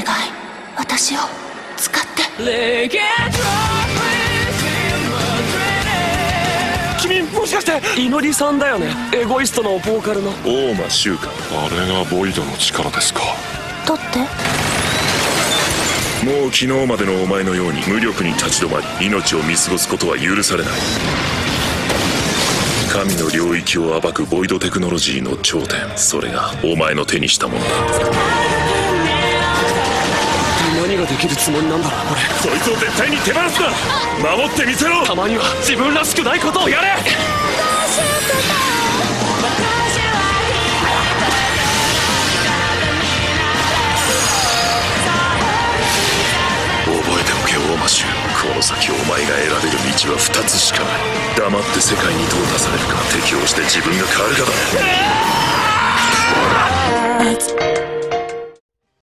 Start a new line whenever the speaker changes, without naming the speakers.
私を使って。
君もしかしていのりさんだよね、エゴイストのボーカルの
大間修か。
あれがボイドの力ですか。
だって
もう昨日までのお前のように無力に立ち止まり命を見過ごすことは許されない。神の領域を暴くボイドテクノロジーの頂点、それがお前の手にしたものだ。
何ができるつもりなんだろう俺。
そいつを絶対に手放すな。守ってみせろ。
たまには自分らしくないことをやれ。
覚えておけ大間衆、この先お前が選べる道は2つしかない。黙って世界に淘汰されるか、適応して自分が変わるかだ。